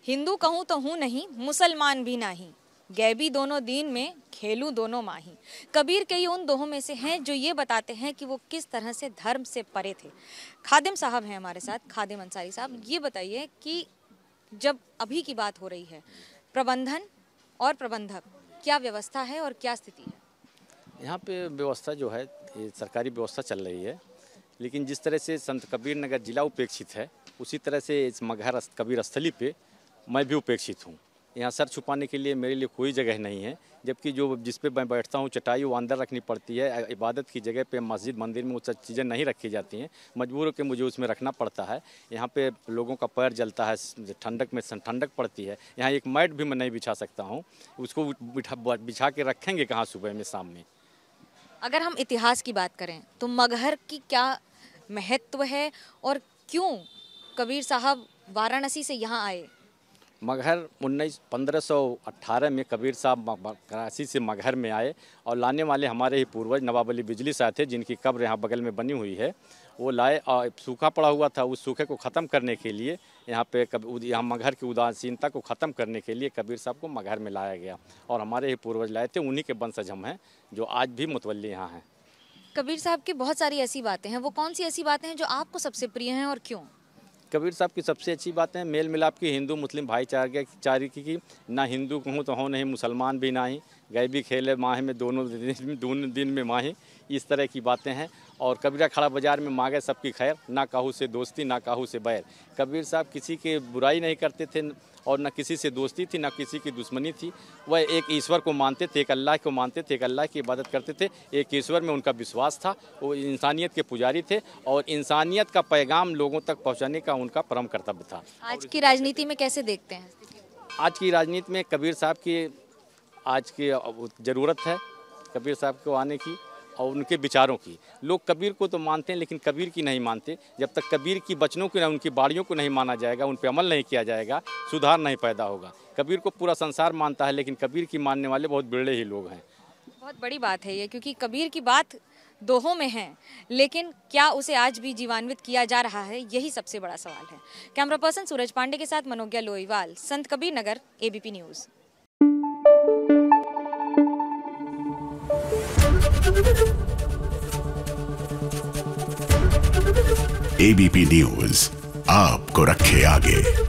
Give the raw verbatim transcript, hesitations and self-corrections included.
हिंदू कहूँ तो हूँ नहीं, मुसलमान भी नहीं, गैबी दोनों दीन में खेलूं दोनों माही। कबीर कई उन दोहों में से हैं जो ये बताते हैं कि वो किस तरह से धर्म से परे थे। खादिम साहब हैं हमारे साथ, खादिम अंसारी साहब। ये बताइए कि जब अभी की बात हो रही है, प्रबंधन और प्रबंधक, क्या व्यवस्था है और क्या स्थिति है? यहाँ पे व्यवस्था जो है ये सरकारी व्यवस्था चल रही है, लेकिन जिस तरह से संत कबीर नगर जिला उपेक्षित है, उसी तरह से इस मगहर कबीर स्थली पे मैं भी उपेक्षित हूँ। यहाँ सर छुपाने के लिए मेरे लिए कोई जगह नहीं है, जबकि जो जिस पे मैं बैठता हूँ चटाई वो अंदर रखनी पड़ती है। इबादत की जगह पे मस्जिद मंदिर में वो सब चीज़ें नहीं रखी जाती हैं, मजबूर होकर मुझे उसमें रखना पड़ता है। यहाँ पे लोगों का पैर जलता है, ठंडक में ठंडक पड़ती है। यहाँ एक मैट भी मैं नहीं बिछा सकता हूँ, उसको बिठा बिछा के रखेंगे कहाँ सुबह में शाम में। अगर हम इतिहास की बात करें तो मगहर की क्या महत्व है और क्यों कबीर साहब वाराणसी से यहाँ आए? मगहर उन्नीस पंद्रह सौ अट्ठारह में कबीर साहब कराची से मगहर में आए और लाने वाले हमारे ही पूर्वज नवाब अली बिजली साहब थे, जिनकी कब्र यहाँ बगल में बनी हुई है। वो लाए और सूखा पड़ा हुआ था, उस सूखे को ख़त्म करने के लिए यहाँ पे कब यहाँ मगहर की उदासीनता को ख़त्म करने के लिए कबीर साहब को मगहर में लाया गया और हमारे ही पूर्वज लाए थे। उन्हीं के वंशज हम हैं जो आज भी मुतवल्ली यहाँ हैं। कबीर साहब की बहुत सारी ऐसी बातें हैं, वो कौन सी ऐसी बातें हैं जो आपको सबसे प्रिय हैं और क्यों? कबीर साहब की सबसे अच्छी बातें मेल मिलाप की, हिंदू मुस्लिम भाईचारे चारे की, ना हिंदू कहूँ तो हो नहीं, मुसलमान भी नहीं, गैबी खेले माह में दोनों दिन दोनों दिन में माही, इस तरह की बातें हैं। और कबीरा खड़ा बाजार में मांगे सबकी खैर, ना काहू से दोस्ती ना काहू से बैर। कबीर साहब किसी के बुराई नहीं करते थे और न किसी से दोस्ती थी, ना किसी की दुश्मनी थी। वह एक ईश्वर को मानते थे, एक अल्लाह को मानते थे, एक अल्लाह की इबादत करते थे, एक ईश्वर में उनका विश्वास था। वो इंसानियत के पुजारी थे और इंसानियत का पैगाम लोगों तक पहुंचाने का उनका परम कर्तव्य था। आज की राजनीति में कैसे देखते हैं? आज की राजनीति में कबीर साहब की आज की ज़रूरत है, कबीर साहब को आने की और उनके विचारों की। लोग कबीर को तो मानते हैं लेकिन कबीर की नहीं मानते। जब तक कबीर की वचनों को, उनकी बाड़ियों को नहीं माना जाएगा, उन पर अमल नहीं किया जाएगा, सुधार नहीं पैदा होगा। कबीर को पूरा संसार मानता है लेकिन कबीर की मानने वाले बहुत बिरले ही लोग हैं। बहुत बड़ी बात है ये, क्योंकि कबीर की बात दोहों में है, लेकिन क्या उसे आज भी जीवान्वित किया जा रहा है, यही सबसे बड़ा सवाल है। कैमरा पर्सन सूरज पांडे के साथ Manogya Loiwal, Sant Kabir Nagar, ABP news. ABP news आपको रखे आगे।